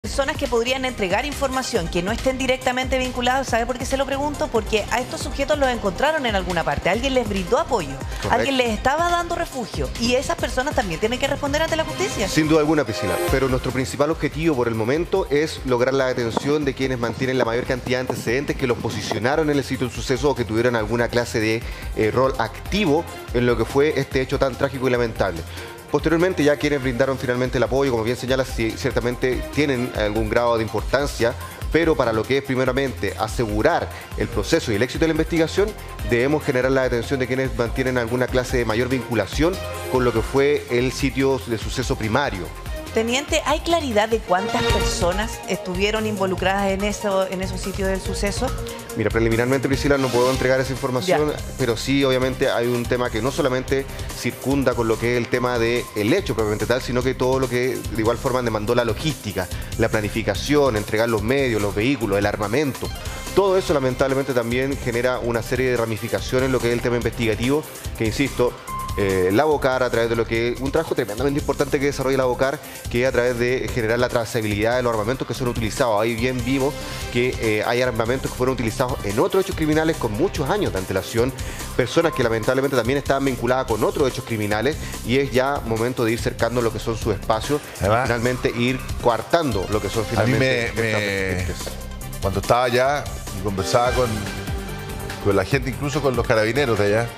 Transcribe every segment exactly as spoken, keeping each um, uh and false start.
Personas que podrían entregar información que no estén directamente vinculadas. ¿Sabe por qué se lo pregunto? Porque a estos sujetos los encontraron en alguna parte, alguien les brindó apoyo, correcto, alguien les estaba dando refugio, y esas personas también tienen que responder ante la justicia. Sin duda alguna, Priscila, pero nuestro principal objetivo por el momento es lograr la detención de quienes mantienen la mayor cantidad de antecedentes que los posicionaron en el sitio del suceso o que tuvieron alguna clase de eh, rol activo en lo que fue este hecho tan trágico y lamentable. Posteriormente, ya quienes brindaron finalmente el apoyo, como bien señalas, sí, ciertamente tienen algún grado de importancia, pero para lo que es primeramente asegurar el proceso y el éxito de la investigación, debemos generar la detención de quienes mantienen alguna clase de mayor vinculación con lo que fue el sitio de suceso primario. Teniente, ¿hay claridad de cuántas personas estuvieron involucradas en, eso, en esos sitios del suceso? Mira, preliminarmente, Priscila, no puedo entregar esa información, ya, pero sí, obviamente, hay un tema que no solamente circunda con lo que es el tema del hecho propiamente tal, sino que todo lo que de igual forma demandó la logística, la planificación, entregar los medios, los vehículos, el armamento. Todo eso, lamentablemente, también genera una serie de ramificaciones en lo que es el tema investigativo, que, insisto, Eh, la Bocar, a través de lo que es un trabajo tremendamente importante que desarrolla la Bocar, que es a través de generar la trazabilidad de los armamentos que son utilizados. Ahí bien vimos que eh, hay armamentos que fueron utilizados en otros hechos criminales con muchos años de antelación, personas que lamentablemente también estaban vinculadas con otros hechos criminales, y es ya momento de ir cercando lo que son sus espacios y finalmente ir coartando lo que son finalmente. A mí me, me, cuando estaba allá y conversaba con, con la gente, incluso con los carabineros de allá,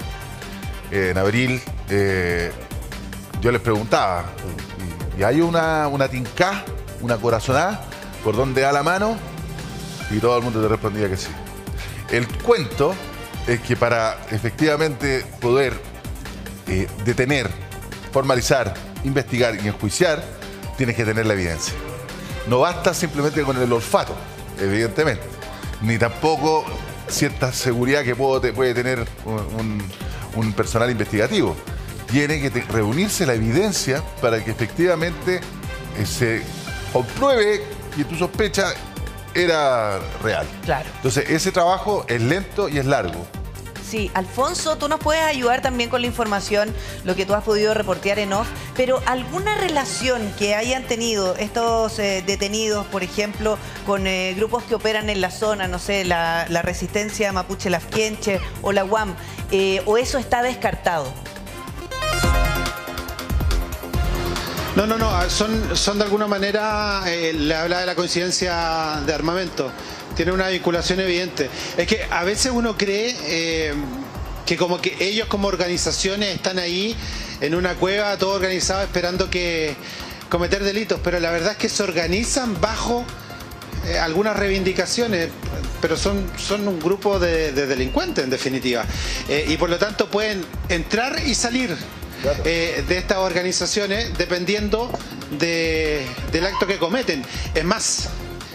en abril, eh, yo les preguntaba, ¿y, y hay una, una tincá, una corazonada, por donde da la mano? Y todo el mundo te respondía que sí. El cuento es que para efectivamente poder eh, detener, formalizar, investigar y enjuiciar, tienes que tener la evidencia. No basta simplemente con el olfato, evidentemente, ni tampoco cierta seguridad que puedo, te, puede tener un... un un personal investigativo. Tiene que te, reunirse la evidencia para que efectivamente eh, se compruebe que tu sospecha era real. Claro. Entonces, ese trabajo es lento y es largo. Sí, Alfonso, tú nos puedes ayudar también con la información, lo que tú has podido reportear en off, pero ¿alguna relación que hayan tenido estos eh, detenidos, por ejemplo, con eh, grupos que operan en la zona, no sé, la, la Resistencia Mapuche Lafkenche o la U A M, eh, o eso está descartado? No, no, no, son, son de alguna manera, eh, le habla de la coincidencia de armamento. Tiene una vinculación evidente. Es que a veces uno cree eh, que como que ellos como organizaciones están ahí en una cueva, todo organizado, esperando que cometer delitos, pero la verdad es que se organizan bajo eh, algunas reivindicaciones, pero son, son un grupo de, de delincuentes en definitiva. Eh, y por lo tanto pueden entrar y salir eh, de estas organizaciones dependiendo de, del acto que cometen. Es más,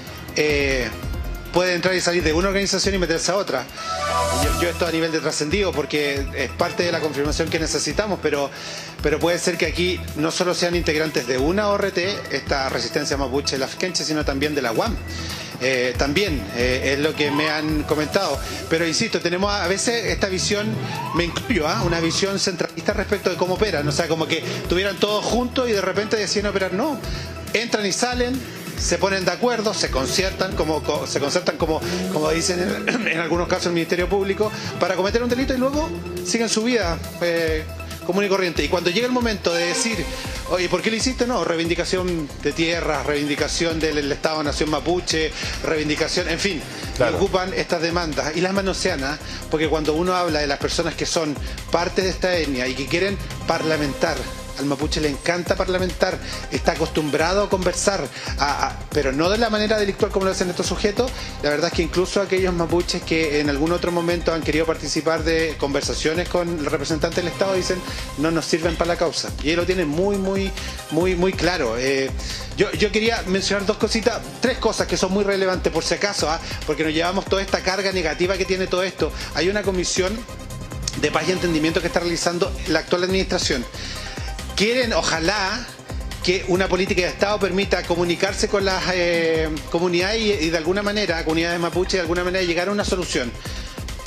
eh, puede entrar y salir de una organización y meterse a otra. Yo, yo esto a nivel de trascendido porque es parte de la confirmación que necesitamos, pero, pero puede ser que aquí no solo sean integrantes de una O R T, esta Resistencia Mapuche Lafkenche, sino también de la U A M. Eh, también eh, es lo que me han comentado. Pero insisto, tenemos a veces esta visión, me incluyo, ¿eh? una visión centralista respecto de cómo operan. O sea, como que tuvieran todos juntos y de repente deciden operar. No, entran y salen, se ponen de acuerdo, se conciertan, como, se concertan como, como dicen en, en algunos casos el Ministerio Público, para cometer un delito y luego siguen su vida eh, común y corriente. Y cuando llega el momento de decir, oye, ¿por qué lo hiciste? No, reivindicación de tierras, reivindicación del Estado-Nación Mapuche, reivindicación, en fin, claro, ocupan estas demandas y las manosean, ¿eh? Porque cuando uno habla de las personas que son parte de esta etnia y que quieren parlamentar, al mapuche le encanta parlamentar, está acostumbrado a conversar, a, a, pero no de la manera delictual como lo hacen estos sujetos. La verdad es que incluso aquellos mapuches que en algún otro momento han querido participar de conversaciones con el representante del Estado dicen no nos sirven para la causa. Y él lo tiene muy, muy, muy, muy claro. Eh, yo, yo quería mencionar dos cositas, tres cosas que son muy relevantes por si acaso, ¿eh? Porque nos llevamos toda esta carga negativa que tiene todo esto. Hay una comisión de paz y entendimiento que está realizando la actual administración. Quieren, ojalá, que una política de Estado permita comunicarse con las eh, comunidades y, y de alguna manera, comunidades mapuche, de alguna manera llegar a una solución.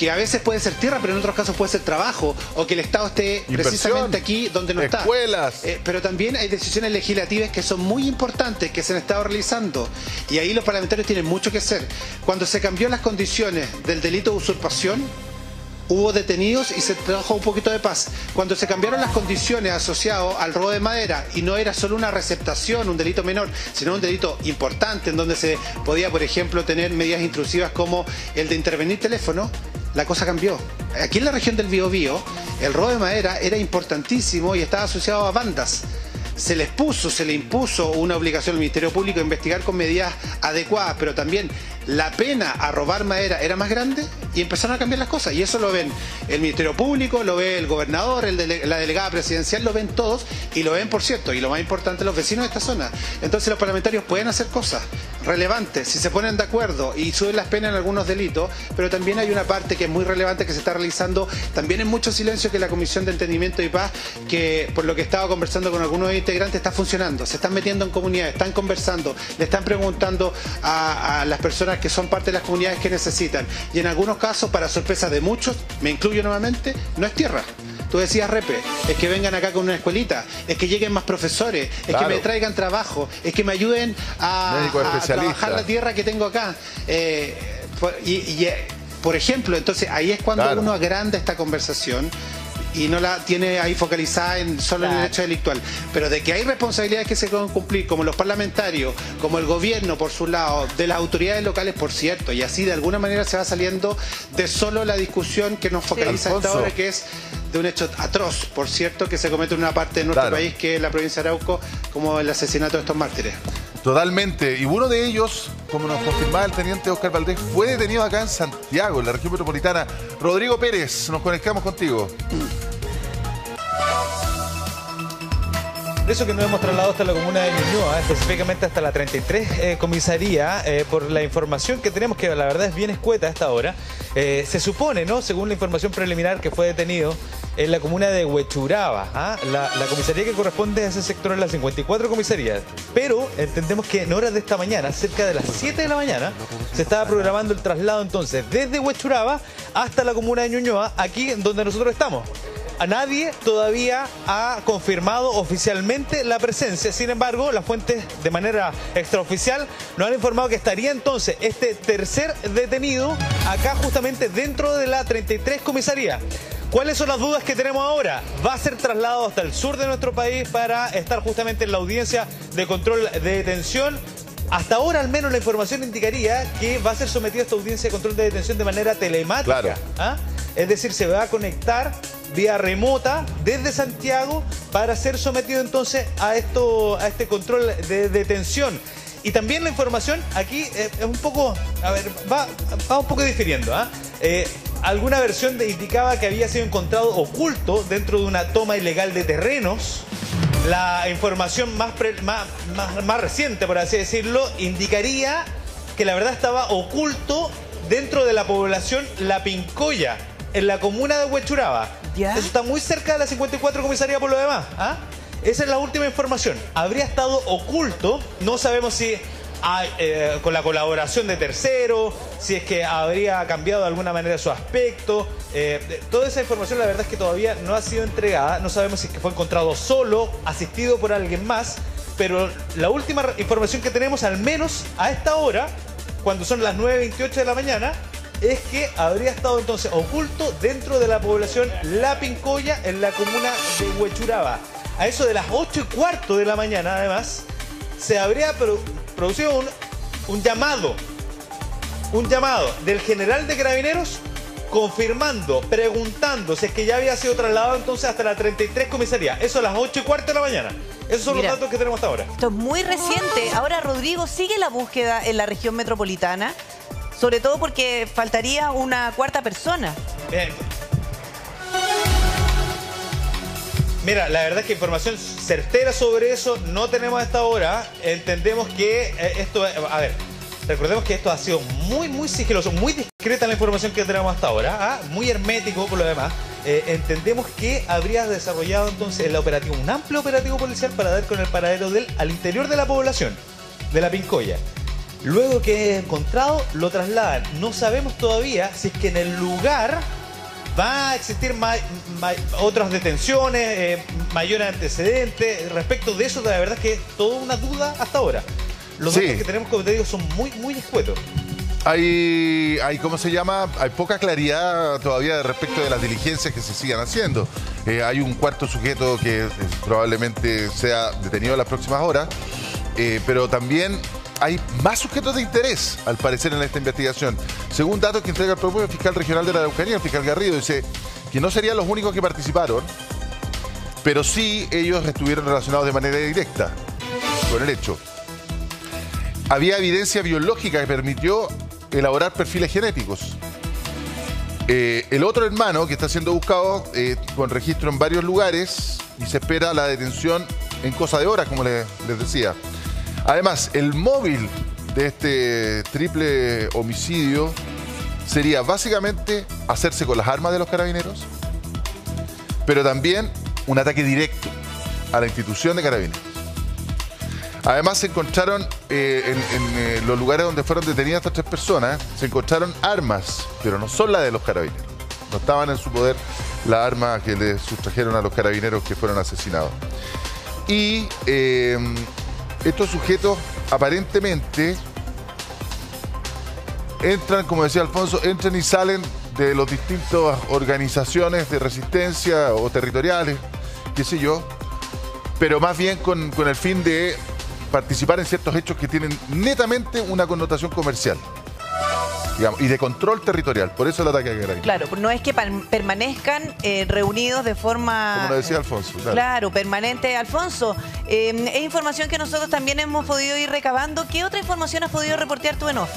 que a veces puede ser tierra, pero en otros casos puede ser trabajo, o que el Estado esté Inversión, precisamente aquí donde no está. Escuelas. Eh, pero también hay decisiones legislativas que son muy importantes, que se han estado realizando, y ahí los parlamentarios tienen mucho que hacer. Cuando se cambió las condiciones del delito de usurpación, hubo detenidos y se trajo un poquito de paz. Cuando se cambiaron las condiciones asociadas al robo de madera y no era solo una receptación, un delito menor, sino un delito importante en donde se podía, por ejemplo, tener medidas intrusivas como el de intervenir teléfono, la cosa cambió. Aquí en la región del Biobío, el robo de madera era importantísimo y estaba asociado a bandas. Se les puso, se le impuso una obligación al Ministerio Público de investigar con medidas adecuadas, pero también la pena a robar madera era más grande y empezaron a cambiar las cosas. Y eso lo ven el Ministerio Público, lo ve el gobernador, el dele la delegada presidencial, lo ven todos y lo ven, por cierto, y lo más importante, los vecinos de esta zona. Entonces los parlamentarios pueden hacer cosas relevantes si se ponen de acuerdo y suben las penas en algunos delitos, pero también hay una parte que es muy relevante que se está realizando también en mucho silencio, que es la Comisión de Entendimiento y Paz, que por lo que he estado conversando con algunos integrantes está funcionando, se están metiendo en comunidades, están conversando, le están preguntando a, a las personas que son parte de las comunidades que necesitan, y en algunos casos, para sorpresa de muchos, me incluyo nuevamente, no es tierra. Tú decías, Repe, es que vengan acá con una escuelita, es que lleguen más profesores, es claro. que me traigan trabajo, es que me ayuden a, a trabajar la tierra que tengo acá. Eh, y, y, por ejemplo, entonces ahí es cuando claro. uno agranda esta conversación y no la tiene ahí focalizada en solo claro. en el hecho delictual. Pero de que hay responsabilidades que se pueden cumplir, como los parlamentarios, como el gobierno por su lado, de las autoridades locales, por cierto, y así de alguna manera se va saliendo de solo la discusión que nos focaliza sí. hasta ahora, que es de un hecho atroz, por cierto, que se comete en una parte de nuestro claro. país, que es la provincia de Arauco, como el asesinato de estos mártires. Totalmente. Y uno de ellos, como nos confirmaba el teniente Oscar Valdés, fue detenido acá en Santiago, en la región metropolitana. Rodrigo Pérez, nos conectamos contigo. Por eso que nos hemos trasladado hasta la comuna de Ñuñoa, específicamente hasta la treinta y tres eh, comisaría, eh, por la información que tenemos, que la verdad es bien escueta a esta hora. Eh, se supone, ¿no?, según la información preliminar, que fue detenido en la comuna de Huechuraba. ¿ah? La, la comisaría que corresponde a ese sector es la cincuenta y cuatro comisaría. Pero entendemos que en horas de esta mañana, cerca de las siete de la mañana, se estaba programando el traslado entonces desde Huechuraba hasta la comuna de Ñuñoa, aquí en donde nosotros estamos. A nadie todavía ha confirmado oficialmente la presencia. Sin embargo, las fuentes de manera extraoficial nos han informado que estaría entonces este tercer detenido acá justamente dentro de la treinta y tres comisaría. ¿Cuáles son las dudas que tenemos ahora? Va a ser trasladado hasta el sur de nuestro país para estar justamente en la audiencia de control de detención. Hasta ahora, al menos, la información indicaría que va a ser sometido a esta audiencia de control de detención de manera telemática. Claro. ¿ah? Es decir, se va a conectar vía remota desde Santiago para ser sometido entonces a esto, a este control de detención. Y también la información aquí eh, es un poco, a ver, va, va un poco difiriendo. ¿ah? Eh, alguna versión de, indicaba que había sido encontrado oculto dentro de una toma ilegal de terrenos. La información más, pre, más, más, más reciente, por así decirlo, indicaría que la verdad estaba oculto dentro de la población La Pincoya, en la comuna de Huechuraba. ¿Ya? Eso está muy cerca de la cincuenta y cuatro comisaría por lo demás. ¿ah? Esa es la última información. Habría estado oculto, no sabemos si hay, eh, con la colaboración de terceros, si es que habría cambiado de alguna manera su aspecto. Eh, toda esa información la verdad es que todavía no ha sido entregada. No sabemos si es que fue encontrado solo, asistido por alguien más. Pero la última información que tenemos, al menos a esta hora, cuando son las nueve veintiocho de la mañana, es que habría estado entonces oculto dentro de la población La Pincoya, en la comuna de Huechuraba. A eso de las ocho y cuarto de la mañana, además, se habría produ producido un, un llamado, un llamado del general de Carabineros confirmando, preguntando si es que ya había sido trasladado entonces hasta la treinta y tres comisaría. Eso a las ocho y cuarto de la mañana. Esos son Mira, los datos que tenemos hasta ahora. Esto es muy reciente. Ahora, Rodrigo, ¿sigue la búsqueda en la región metropolitana? Sobre todo porque faltaría una cuarta persona. Bien. Mira, la verdad es que información certera sobre eso no tenemos hasta ahora. Entendemos que eh, esto... A ver, recordemos que esto ha sido muy, muy sigiloso, muy discreta la información que tenemos hasta ahora. ¿ah? Muy hermético por lo demás. Eh, entendemos que habría desarrollado entonces el operativo, un amplio operativo policial para dar con el paradero del, al interior de la población, de La Pincoya. Luego que es encontrado, lo trasladan. No sabemos todavía si es que en el lugar va a existir ma ma otras detenciones, eh, mayores antecedentes. Respecto de eso, la verdad es que es toda una duda hasta ahora. Los Sí. datos que tenemos, como te digo, son muy, muy escuetos. Hay, hay, ¿cómo se llama? Hay poca claridad todavía respecto de las diligencias que se sigan haciendo. Eh, hay un cuarto sujeto que eh, probablemente sea detenido en las próximas horas, eh, pero también hay más sujetos de interés, al parecer, en esta investigación. Según datos que entrega el propio fiscal regional de la Araucanía, el fiscal Garrido, dice que no serían los únicos que participaron, pero sí ellos estuvieron relacionados de manera directa con el hecho. Había evidencia biológica que permitió elaborar perfiles genéticos. Eh, el otro hermano que está siendo buscado eh, con registro en varios lugares y se espera la detención en cosa de horas, como les, les decía. Además, el móvil de este triple homicidio sería básicamente hacerse con las armas de los carabineros, pero también un ataque directo a la institución de carabineros. Además, se encontraron eh, en, en eh, los lugares donde fueron detenidas estas tres personas, se encontraron armas, pero no son las de los carabineros. No estaban en su poder las armas que le sustrajeron a los carabineros que fueron asesinados. Y eh, estos sujetos aparentemente entran, como decía Alfonso, entran y salen de las distintas organizaciones de resistencia o territoriales, qué sé yo, pero más bien con, con el fin de participar en ciertos hechos que tienen netamente una connotación comercial, digamos, y de control territorial. Por eso el ataque a Carabineros. Claro, no es que permanezcan eh, reunidos de forma... Como lo decía Alfonso. Claro, claro permanente. Alfonso, eh, es información que nosotros también hemos podido ir recabando. ¿Qué otra información has podido reportear tú en off?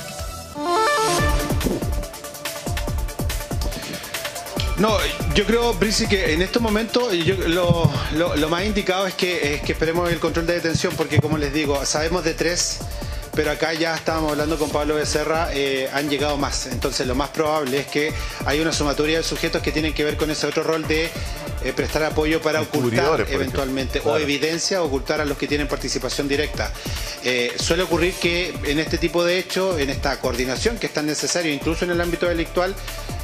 No, yo creo, Brisi, que en estos momentos yo, lo, lo, lo más indicado es que, es que esperemos el control de detención, porque como les digo, sabemos de tres, pero acá ya estábamos hablando con Pablo Becerra, eh, han llegado más. Entonces lo más probable es que hay una sumatoria de sujetos que tienen que ver con ese otro rol de eh, prestar apoyo para ocultar eventualmente, claro, o evidencia, ocultar a los que tienen participación directa. Eh, suele ocurrir que en este tipo de hechos, en esta coordinación que es tan necesaria, incluso en el ámbito delictual,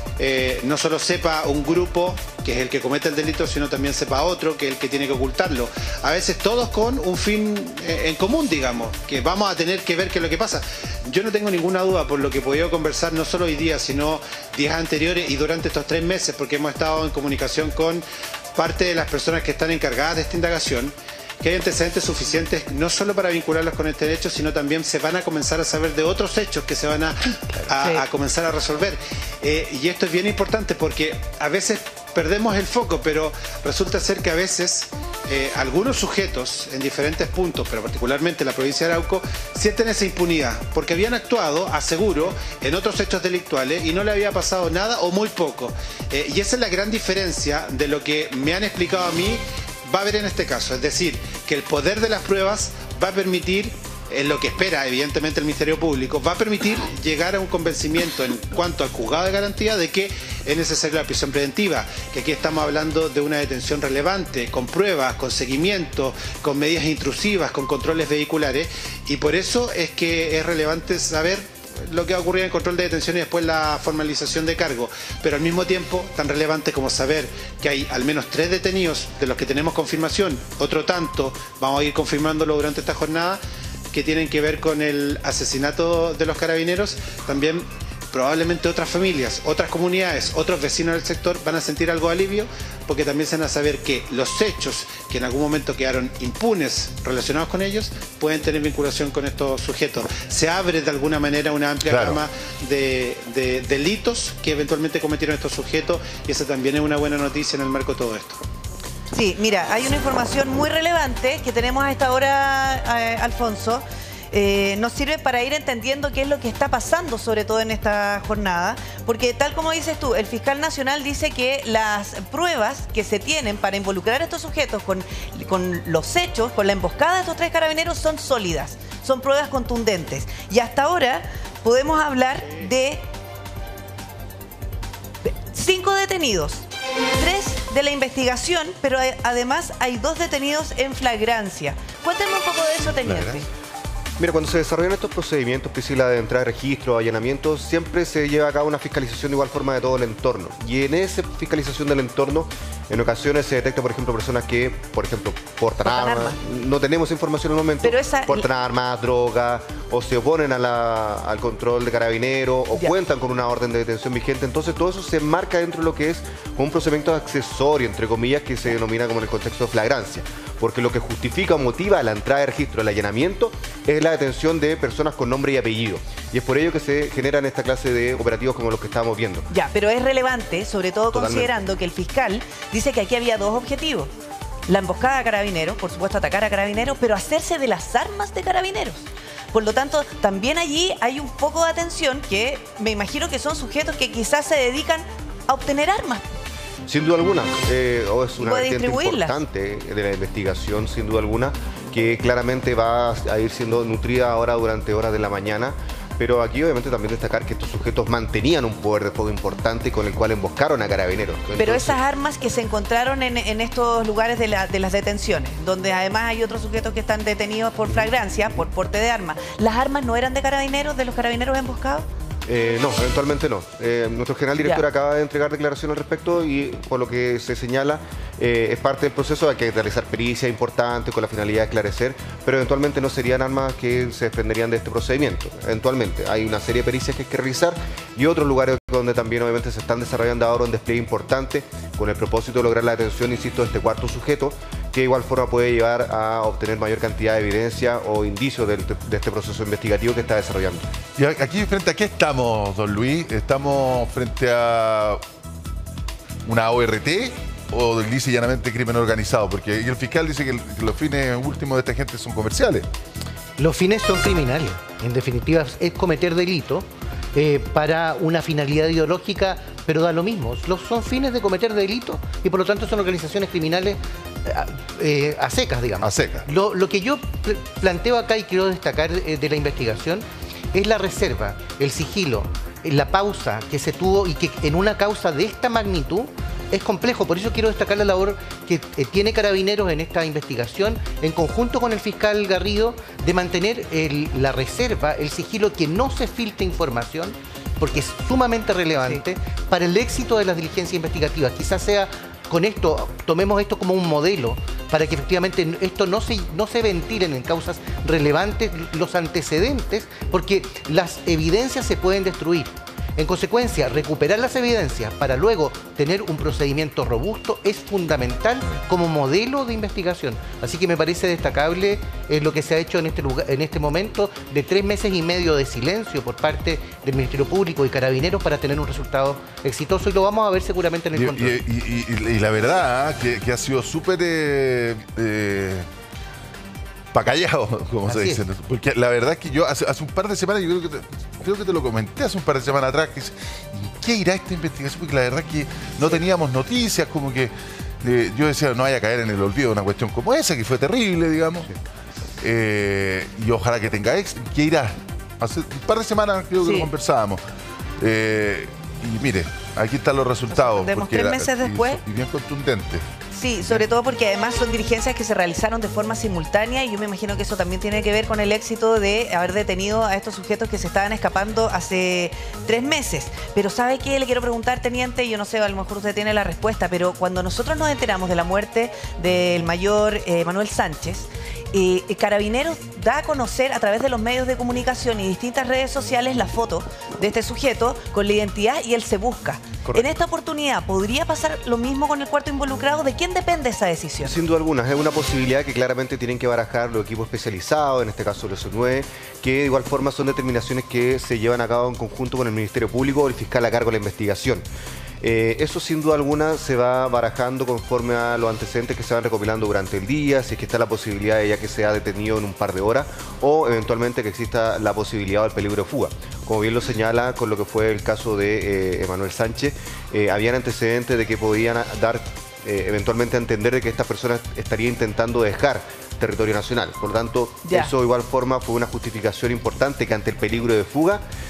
Eh, no solo sepa un grupo, que es el que comete el delito, sino también sepa otro, que es el que tiene que ocultarlo. A veces todos con un fin eh, en común, digamos, que vamos a tener que ver qué es lo que pasa. Yo no tengo ninguna duda, por lo que he podido conversar no solo hoy día, sino días anteriores y durante estos tres meses, porque hemos estado en comunicación con parte de las personas que están encargadas de esta indagación, que hay antecedentes suficientes no solo para vincularlos con este hecho, sino también se van a comenzar a saber de otros hechos que se van a, a, sí. a comenzar a resolver. Eh, y esto es bien importante porque a veces perdemos el foco, pero resulta ser que a veces eh, algunos sujetos en diferentes puntos, pero particularmente en la provincia de Arauco, sienten esa impunidad, porque habían actuado, aseguro, en otros hechos delictuales y no le había pasado nada o muy poco. Eh, y esa es la gran diferencia de lo que me han explicado a mí va a haber en este caso, es decir, que el poder de las pruebas va a permitir, en lo que espera evidentemente el Ministerio Público, va a permitir llegar a un convencimiento en cuanto al juzgado de garantía de que es necesaria la prisión preventiva, que aquí estamos hablando de una detención relevante, con pruebas, con seguimiento, con medidas intrusivas, con controles vehiculares, y por eso es que es relevante saber lo que va a ocurrir en el control de detención y después la formalización de cargo, pero al mismo tiempo tan relevante como saber que hay al menos tres detenidos de los que tenemos confirmación, otro tanto, vamos a ir confirmándolo durante esta jornada, que tienen que ver con el asesinato de los carabineros. También probablemente otras familias, otras comunidades, otros vecinos del sector van a sentir algo de alivio, porque también se van a saber que los hechos que en algún momento quedaron impunes relacionados con ellos pueden tener vinculación con estos sujetos. Se abre de alguna manera una amplia claro. gama de, de delitos que eventualmente cometieron estos sujetos, y esa también es una buena noticia en el marco de todo esto. Sí, mira, hay una información muy relevante que tenemos a esta hora, eh, Alfonso. Eh, nos sirve para ir entendiendo qué es lo que está pasando, sobre todo en esta jornada, porque tal como dices tú, el fiscal nacional dice que las pruebas que se tienen para involucrar a estos sujetos con, con los hechos, con la emboscada de estos tres carabineros, son sólidas, son pruebas contundentes. Y hasta ahora podemos hablar de cinco detenidos, tres de la investigación, pero además hay dos detenidos en flagrancia. Cuéntame un poco de eso, teniente. Mira, cuando se desarrollan estos procedimientos, Priscila, de entrada de registro, allanamiento, siempre se lleva a cabo una fiscalización de igual forma de todo el entorno. Y en esa fiscalización del entorno, en ocasiones se detecta, por ejemplo, personas que, por ejemplo, portan, Portan armas. armas. No tenemos información en el momento. Pero esa- portan armas, drogas, o se oponen a la- al control de carabineros, o Ya. cuentan con una orden de detención vigente. Entonces, todo eso se enmarca dentro de lo que es un procedimiento accesorio, entre comillas, que se denomina como en el contexto de flagrancia. Porque lo que justifica o motiva la entrada de registro, el allanamiento, es la detención de personas con nombre y apellido. Y es por ello que se generan esta clase de operativos como los que estamos viendo. Ya, pero es relevante, sobre todo Totalmente. considerando que el fiscal dice que aquí había dos objetivos. La emboscada a carabineros, por supuesto atacar a carabineros, pero hacerse de las armas de carabineros. Por lo tanto, también allí hay un foco de atención que me imagino que son sujetos que quizás se dedican a obtener armas. Sin duda alguna, eh, o es una puede vertiente distribuirlas. importante de la investigación, sin duda alguna, que claramente va a ir siendo nutrida ahora durante horas de la mañana. Pero aquí obviamente también destacar que estos sujetos mantenían un poder de fuego importante con el cual emboscaron a carabineros. Pero Entonces, esas armas que se encontraron en, en estos lugares de, la- de las detenciones, donde además hay otros sujetos que están detenidos por flagrancia, por porte de armas, ¿las armas no eran de carabineros, de los carabineros emboscados? Eh, no, eventualmente no. Eh, nuestro general director Ya. acaba de entregar declaración al respecto y por lo que se señala eh, es parte del proceso. Hay que realizar pericias importantes con la finalidad de esclarecer, pero eventualmente no serían armas que se desprenderían de este procedimiento. Eventualmente hay una serie de pericias que hay que realizar y otros lugares donde también obviamente se están desarrollando ahora un despliegue importante con el propósito de lograr la detención, insisto, de este cuarto sujeto, que de igual forma puede llevar a obtener mayor cantidad de evidencia o indicios de, de este proceso investigativo que está desarrollando. Y aquí frente a qué estamos, don Luis, ¿estamos frente a una O R T o dice llanamente crimen organizado? Porque y el fiscal dice que, el- que los fines últimos de esta gente son comerciales. Los fines son criminales. En definitiva, es cometer delito eh, para una finalidad ideológica, pero da lo mismo. Los, son fines de cometer delito y por lo tanto son organizaciones criminales eh, a secas, digamos. A secas. Lo, lo que yo pl- planteo acá y quiero destacar eh, de la investigación es la reserva, el sigilo, eh, la pausa que se tuvo y que en una causa de esta magnitud es complejo. Por eso quiero destacar la labor que eh, tiene Carabineros en esta investigación, en conjunto con el fiscal Garrido, de mantener el- la reserva, el sigilo, que no se filtre información, porque es sumamente relevante para el éxito de las diligencias investigativas. Quizás sea con esto, tomemos esto como un modelo para que efectivamente esto no se, no se ventilen en causas relevantes los antecedentes, porque las evidencias se pueden destruir. En consecuencia, recuperar las evidencias para luego tener un procedimiento robusto es fundamental como modelo de investigación. Así que me parece destacable eh, lo que se ha hecho en este, lugar, en este momento de tres meses y medio de silencio por parte del Ministerio Público y Carabineros para tener un resultado exitoso, y lo vamos a ver seguramente en el Y, control. y- y- y- y la verdad ¿ah? que, que ha sido súper eh, eh, pacallado, como se Así dice. es. Porque la verdad es que yo hace, hace un par de semanas, yo creo que, te, creo que te lo comenté hace un par de semanas atrás, que es, ¿en qué irá esta investigación? Porque la verdad es que no teníamos noticias, como que eh, yo decía, no vaya a caer en el olvido una cuestión como esa, que fue terrible, digamos. Eh, y ojalá que tenga éxito. ¿Qué irá? Hace un par de semanas creo que Sí. lo conversábamos. Eh, y mire, aquí están los resultados. Recordemos, porque tres la- meses y- después. Y bien contundentes. Sí, sobre todo porque además son diligencias que se realizaron de forma simultánea y yo me imagino que eso también tiene que ver con el éxito de haber detenido a estos sujetos que se estaban escapando hace tres meses. Pero ¿sabe qué? Le quiero preguntar, teniente, yo no sé, a lo mejor usted tiene la respuesta, pero cuando nosotros nos enteramos de la muerte del mayor eh, Manuel Sánchez, eh, Carabineros da a conocer a través de los medios de comunicación y distintas redes sociales la foto de este sujeto con la identidad y él se busca. Correcto. En esta oportunidad, ¿podría pasar lo mismo con el cuarto involucrado? ¿De quién depende esa decisión? Sin duda alguna, es una posibilidad que claramente tienen que barajar los equipos especializados, en este caso los C nueve, que de igual forma son determinaciones que se llevan a cabo en conjunto con el Ministerio Público o el fiscal a cargo de la investigación. Eh, eso sin duda alguna se va barajando conforme a los antecedentes que se van recopilando durante el día, si es que está la posibilidad de ya que sea detenido en un par de horas o eventualmente que exista la posibilidad del peligro de fuga. Como bien lo señala con lo que fue el caso de eh, Emanuel Sánchez, eh, habían antecedentes de que podían dar eh, eventualmente a entender de que esta persona estaría intentando dejar territorio nacional. Por lo tanto, Ya. eso de igual forma fue una justificación importante que ante el peligro de fuga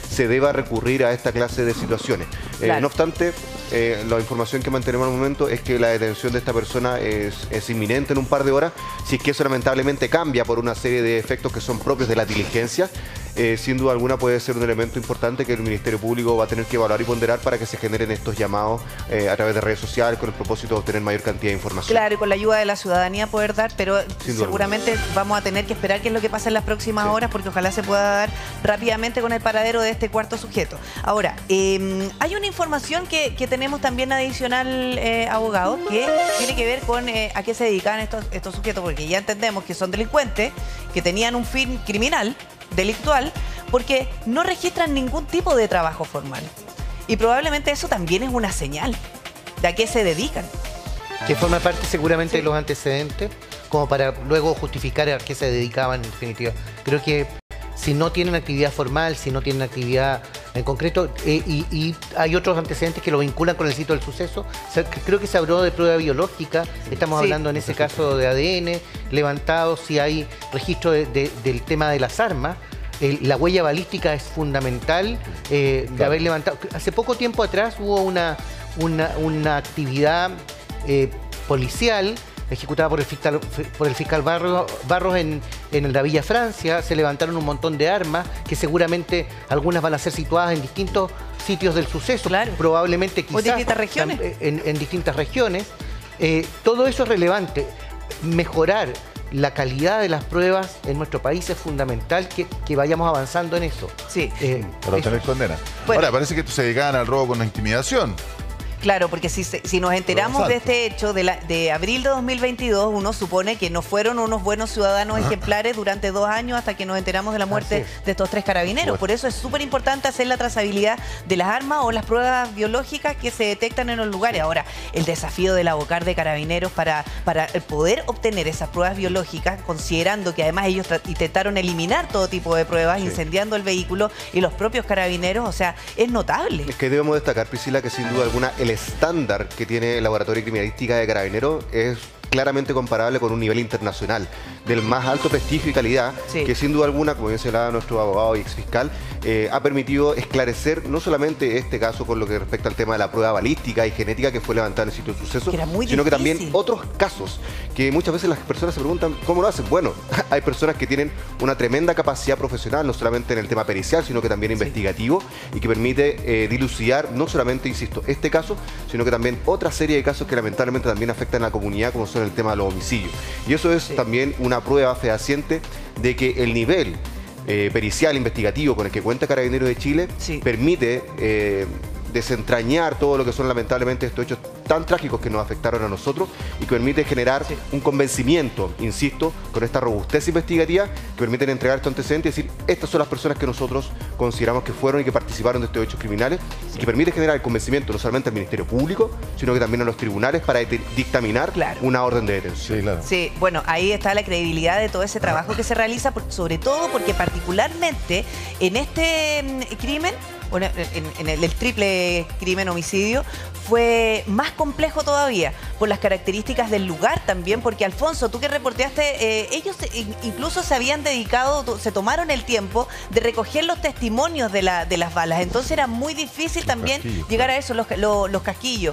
se deba recurrir a esta clase de situaciones. Claro. Eh, no obstante, eh, la información que mantenemos al momento es que la detención de esta persona es, es inminente en un par de horas. Si es que eso lamentablemente cambia por una serie de efectos que son propios de la diligencia, eh, sin duda alguna puede ser un elemento importante que el Ministerio Público va a tener que evaluar y ponderar para que se generen estos llamados eh, a través de redes sociales con el propósito de obtener mayor cantidad de información. Claro, y con la ayuda de la ciudadanía poder dar, pero seguramente vamos a tener que esperar qué es lo que pasa en las próximas sí. horas, porque ojalá se pueda dar rápidamente con el paradero de este cuarto sujeto. Ahora, eh, hay una información que, que tenemos también adicional, eh, abogado, que tiene que ver con eh, a qué se dedicaban estos, estos sujetos, porque ya entendemos que son delincuentes, que tenían un fin criminal, delictual, porque no registran ningún tipo de trabajo formal. Y probablemente eso también es una señal de a qué se dedican. Que forma parte seguramente sí. de los antecedentes, como para luego justificar a qué se dedicaban en definitiva. Creo que si no tienen actividad formal, si no tienen actividad en concreto, eh, y, y hay otros antecedentes que lo vinculan con el sitio del suceso. O sea, creo que se habló de prueba biológica, estamos sí. hablando en ese caso de A D N levantado, si hay registro de, de, del tema de las armas. El, la huella balística es fundamental eh, claro. de haber levantado. Hace poco tiempo atrás hubo una, una, una actividad eh, policial ejecutada por el fiscal, por el fiscal Barros, Barros en, en la Villa Francia. Se levantaron un montón de armas que seguramente algunas van a ser situadas en distintos sitios del suceso, claro. probablemente quizás o distintas regiones. En, en distintas regiones. Eh, todo eso es relevante. Mejorar la calidad de las pruebas en nuestro país es fundamental que, que vayamos avanzando en eso. Sí. Eh, para obtener condena. Bueno. Ahora, parece que se dedicaban al robo con la intimidación. Claro, porque si, si nos enteramos de este hecho de, la, de abril de dos mil veintidós, uno supone que no fueron unos buenos ciudadanos Ajá. ejemplares durante dos años hasta que nos enteramos de la muerte de estos tres carabineros. Bueno. Por eso es súper importante hacer la trazabilidad de las armas o las pruebas biológicas que se detectan en los lugares. Ahora, el desafío del abocar de carabineros para, para poder obtener esas pruebas biológicas, considerando que además ellos intentaron eliminar todo tipo de pruebas, sí. incendiando el vehículo y los propios carabineros, o sea, es notable. Es que debemos destacar, Priscila, que sin duda alguna el estándar que tiene el Laboratorio de Criminalística de Carabineros es claramente comparable con un nivel internacional del más alto prestigio y calidad, sí. que sin duda alguna, como bien señalaba nuestro abogado y exfiscal, eh, ha permitido esclarecer no solamente este caso con lo que respecta al tema de la prueba balística y genética que fue levantada en el sitio de suceso, sino difícil. que también otros casos que muchas veces las personas se preguntan cómo lo hacen. Bueno, hay personas que tienen una tremenda capacidad profesional, no solamente en el tema pericial, sino que también sí. investigativo, y que permite eh, dilucidar no solamente, insisto, este caso, sino que también otra serie de casos que lamentablemente también afectan a la comunidad, como son el tema de los homicidios. Y eso es sí. también una prueba fehaciente de que el nivel eh, pericial investigativo con el que cuenta Carabineros de Chile sí. permite eh, desentrañar todo lo que son lamentablemente estos hechos tan trágicos que nos afectaron a nosotros y que permite generar sí. un convencimiento, insisto, con esta robustez investigativa que permiten entregar estos antecedentes y decir, estas son las personas que nosotros consideramos que fueron y que participaron de estos hechos criminales sí. y que permite generar el convencimiento no solamente al Ministerio Público, sino que también a los tribunales para dictaminar claro. una orden de detención. Sí, claro. sí, bueno, ahí está la credibilidad de todo ese trabajo que se realiza, sobre todo porque particularmente en este crimen, bueno, en, en el, el triple crimen homicidio, fue más complejo todavía por las características del lugar también, porque Alfonso, tú que reporteaste, eh, ellos incluso se habían dedicado, se tomaron el tiempo de recoger los testimonios de, la, de las balas, entonces era muy difícil los también llegar claro. a eso, los, los, los casquillos.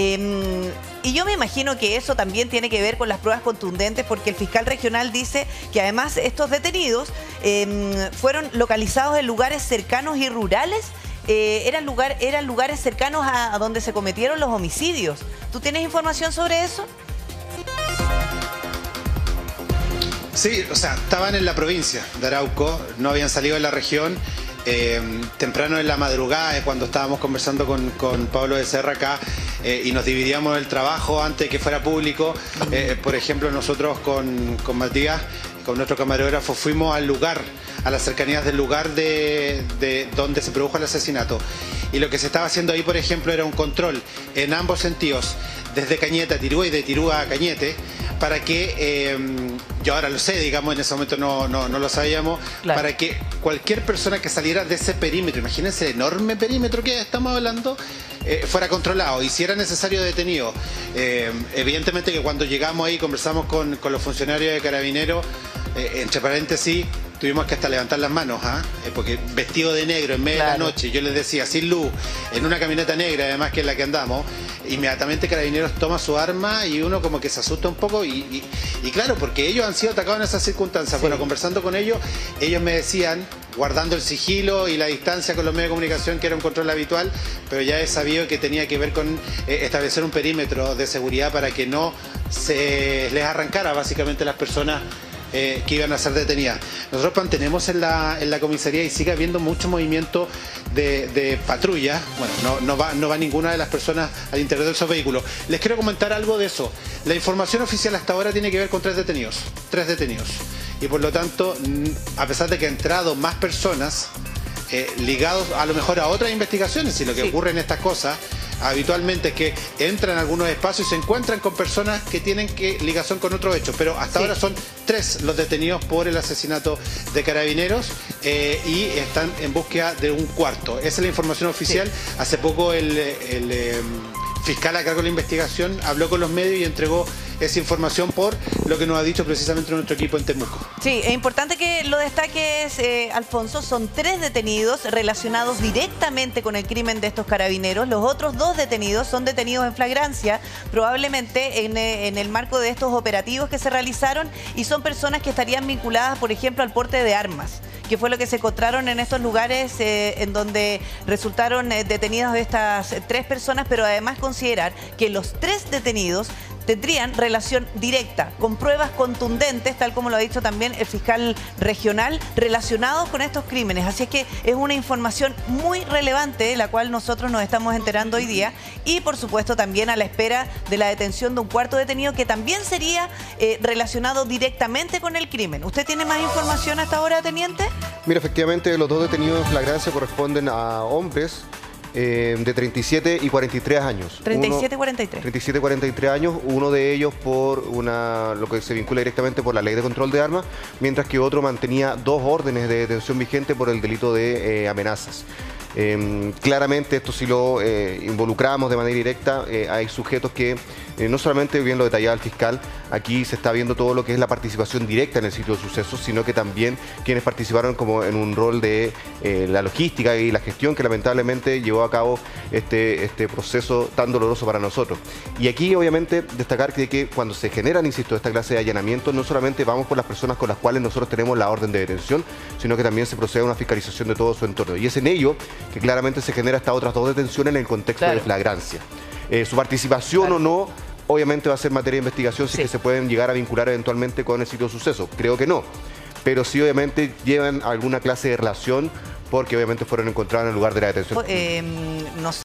Eh, y yo me imagino que eso también tiene que ver con las pruebas contundentes, porque el fiscal regional dice que además estos detenidos eh, fueron localizados en lugares cercanos y rurales. Eh, eran, lugar, eran lugares cercanos a, a donde se cometieron los homicidios. ¿Tú tienes información sobre eso? Sí, o sea, estaban en la provincia de Arauco, no habían salido de la región. Eh, temprano en la madrugada, eh, cuando estábamos conversando con, con Pablo de Serra acá eh, y nos dividíamos el trabajo antes de que fuera público, eh, por ejemplo, nosotros con, con Matías, con nuestro camarógrafo, fuimos al lugar, a las cercanías del lugar de, de donde se produjo el asesinato. Y lo que se estaba haciendo ahí, por ejemplo, era un control en ambos sentidos, desde Cañete a Tirúa y de Tirúa a Cañete, para que, eh, yo ahora lo sé, digamos, en ese momento no, no, no lo sabíamos, claro. para que cualquier persona que saliera de ese perímetro, imagínense el enorme perímetro que estamos hablando, eh, fuera controlado y si era necesario detenido. Eh, evidentemente que cuando llegamos ahí conversamos con, con los funcionarios de Carabineros, eh, entre paréntesis, tuvimos que hasta levantar las manos, ¿ah? ¿eh? Porque vestido de negro en medio Claro. de la noche, yo les decía, sin luz, en una camioneta negra, además que es la que andamos, inmediatamente Carabineros toma su arma y uno como que se asusta un poco y, y, y claro, porque ellos han sido atacados en esas circunstancias. Sí. Bueno, conversando con ellos, ellos me decían, guardando el sigilo y la distancia con los medios de comunicación, que era un control habitual, pero ya he sabido que tenía que ver con eh, establecer un perímetro de seguridad para que no se les arrancara básicamente las personas eh, que iban a ser detenidas. Nosotros mantenemos en la, en la comisaría y sigue habiendo mucho movimiento de, de patrulla. Bueno, no, no, va, no va ninguna de las personas al interior de esos vehículos. Les quiero comentar algo de eso. La información oficial hasta ahora tiene que ver con tres detenidos. Tres detenidos. Y por lo tanto, a pesar de que han entrado más personas eh, ligados a lo mejor a otras investigaciones, y lo que Sí. ocurre en estas cosas habitualmente es que entran a algunos espacios y se encuentran con personas que tienen que ligación con otros hechos, pero hasta Sí. ahora son tres los detenidos por el asesinato de Carabineros eh, y están en búsqueda de un cuarto. Esa es la información oficial. Sí. Hace poco el, el eh, fiscal a cargo de la investigación habló con los medios y entregó esa información por lo que nos ha dicho precisamente nuestro equipo en Temuco. Sí, es importante que lo destaques, eh, Alfonso. Son tres detenidos relacionados directamente con el crimen de estos carabineros. Los otros dos detenidos son detenidos en flagrancia, probablemente en, eh, en el marco de estos operativos que se realizaron, y son personas que estarían vinculadas, por ejemplo, al porte de armas, que fue lo que se encontraron en estos lugares eh, en donde resultaron eh, detenidas estas eh, tres personas, pero además considerar que los tres detenidos tendrían relación directa, con pruebas contundentes, tal como lo ha dicho también el fiscal regional, relacionados con estos crímenes. Así es que es una información muy relevante, de la cual nosotros nos estamos enterando hoy día, y por supuesto también a la espera de la detención de un cuarto detenido que también sería eh, relacionado directamente con el crimen. ¿Usted tiene más información hasta ahora, teniente? Mira, efectivamente, los dos detenidos en flagrancia corresponden a hombres eh, de treinta y siete y cuarenta y tres años. treinta y Uno- siete cuarenta y tres. treinta y siete y cuarenta y tres años, uno de ellos por una lo que se vincula directamente por la ley de control de armas, mientras que otro mantenía dos órdenes de detención vigente por el delito de eh, amenazas. Eh, claramente esto si lo eh, involucramos de manera directa, eh, hay sujetos que eh, no solamente bien lo detallaba el fiscal, aquí se está viendo todo lo que es la participación directa en el sitio de sucesos, sino que también quienes participaron como en un rol de eh, la logística y la gestión que lamentablemente llevó a cabo este, este proceso tan doloroso para nosotros. Y aquí obviamente destacar que, que cuando se generan, insisto, esta clase de allanamientos, no solamente vamos por las personas con las cuales nosotros tenemos la orden de detención, sino que también se procede a una fiscalización de todo su entorno. Y es en ello que claramente se genera estas otras dos detenciones en el contexto Claro. de flagrancia. Eh, su participación Claro. o no, obviamente va a ser materia de investigación si Sí. es que se pueden llegar a vincular eventualmente con el sitio de suceso. Creo que no. Pero sí obviamente llevan alguna clase de relación porque obviamente fueron encontrados en el lugar de la detención. Eh, no sé.